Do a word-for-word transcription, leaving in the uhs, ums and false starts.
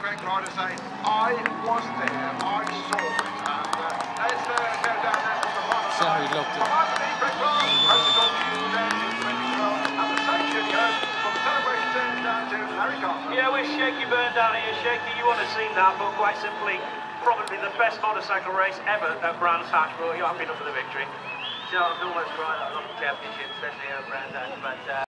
Greg Ryder saying, I was there, I saw it. And uh, let's uh, go down there from the final So side. he loved it. From underneath Greg Ryder, hosted on Tuesday down to twenty twelve, and the same journey home from Celebration Turn down to Larry Carter. Yeah, we're Shaky Burn down here. Shaky, you want to see that, but quite simply, probably the best motorcycle race ever at Brands Hatch, but you're happy enough for the victory. You know, I was almost right that I lost the championship, especially at Brands Hatch, but uh